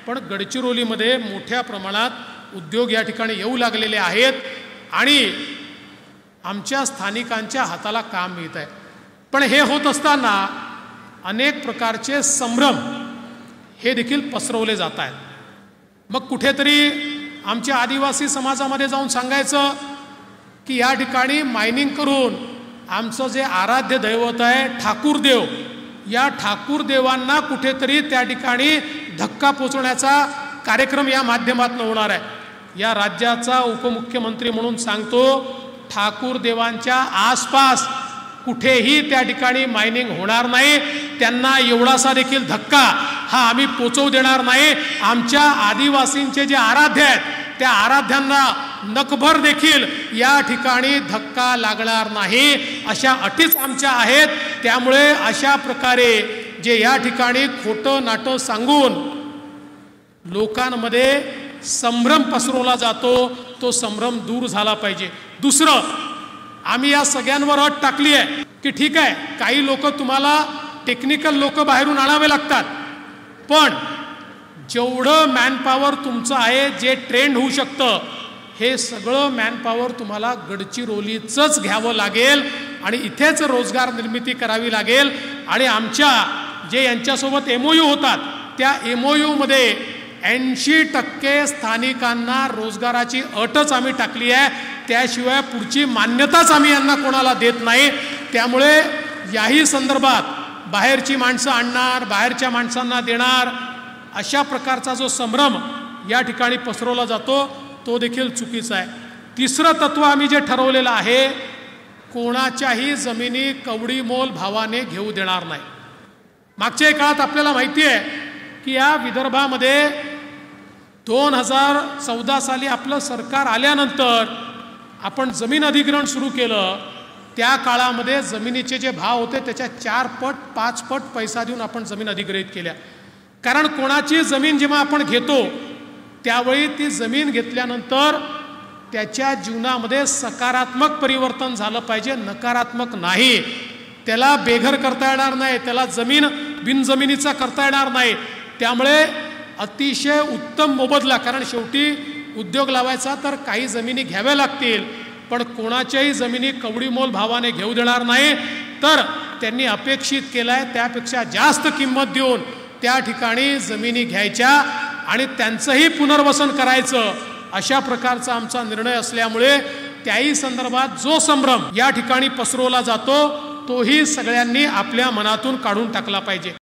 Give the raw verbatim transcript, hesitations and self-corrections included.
पण गडचिरोलीमध्ये मोठ्या प्रमाणात उद्योग या ठिकाणी येऊ लागलेले आहेत आणि आमच्या स्थानिकांच्या हाताला काम मिळत आहे। पण हे होत असताना अनेक प्रकारचे संभ्रम हे देखील पसरवले जात आहेत। मग कुठेतरी आमच्या आदिवासी समाजामध्ये जाऊन सांगायचं की या ठिकाणी मायनिंग करून आमचं जे आराध्य दैवत आहे ठाकूर देव, या ठाकूर देवांना कुठेतरी त्या ठिकाणी धक्का पोचवण्याचा कार्यक्रम या माध्यमातून होणार आहे। या राज्याचा उपमुख्यमंत्री म्हणून सांगतो, ठाकूर देवांच्या आसपास कुठेही त्या ठिकाणी मायनिंग होणार नाही, त्यांना एवढासा देखील धक्का हा आम्ही पोचवू देणार नाही। आमच्या आदिवासींचे जे आराध्य आहेत त्या आराध्यांना नकभर देखील या ठिकाणी धक्का लागणार नाही, अशा अटीच आमच्या आहेत। त्यामुळे अशा प्रकारे जे या ठिकाणी खोटं नाटं सांगून लोकांमध्ये संभ्रम पसरवला जातो तो संभ्रम दूर झाला पाहिजे। दुसरं, आम्ही या सगळ्यांवर अट टाकली आहे की ठीक आहे, काही लोक तुम्हाला टेक्निकल लोक बाहेरून आणावे लागतात, पण जेवढं मॅनपॉवर तुमचं आहे जे ट्रेंड होऊ शकतं हे सगळं मॅनपॉवर तुम्हाला गडचिरोलीचंच घ्यावं लागेल आणि इथेच रोजगार निर्मिती करावी लागेल। आणि आमच्या जे यांच्यासोबत एम ओ यू होतात त्या एम ओ यूमध्ये ऐंशी टक्के स्थानिकांना रोजगाराची अटच आम्ही टाकली आहे, त्याशिवाय पुढची मान्यताच आम्ही यांना कोणाला देत नाही। त्यामुळे याही संदर्भात बाहेरची माणसं आणणार, बाहेरच्या माणसांना देणार, अशा प्रकारचा जो संभ्रम या ठिकाणी पसरवला जातो तो देखील चुकीचा आहे। तिसरं तत्व आम्ही जे ठरवलेलं आहे, कोणाच्याही जमिनी कवडी मोल भावाने घेऊ देणार नाही। मागच्या काळात आपल्याला माहिती आहे की या विदर्भामध्ये दोन हजार चौदा साली आपलं सरकार आल्यानंतर आपण जमीन अधिग्रहण सुरू केलं, त्या काळामध्ये जमिनीचे जे भाव होते त्याच्या चार पट पाच पट पैसा देऊन आपण जमीन अधिग्रहित केल्या। कारण कोणाची जमीन जेव्हा आपण घेतो त्यावेळी ती जमीन घेतल्यानंतर त्याच्या जीवनामध्ये सकारात्मक परिवर्तन झालं पाहिजे, नकारात्मक नाही। त्याला बेघर करता येणार नाही, त्याला जमीन बिनजमिनीचा करता येणार नाही। त्यामुळे अतिशय उत्तम मोबदला, कारण शेवटी उद्योग लावायचा तर काही जमिनी घ्याव्या लागतील, पण कोणाच्याही जमिनी कवडीमोल भावाने घेऊ देणार नाही। तर त्यांनी अपेक्षित केलाय त्यापेक्षा जास्त किंमत देऊन त्या ठिकाणी जमिनी घ्यायच्या आणि त्यांचंही पुनर्वसन करायचं, अशा प्रकारचा आमचा निर्णय असल्यामुळे त्याही संदर्भात जो संभ्रम या ठिकाणी पसरवला जातो तोही सगळ्यांनी आपल्या मनातून काढून टाकला पाहिजे।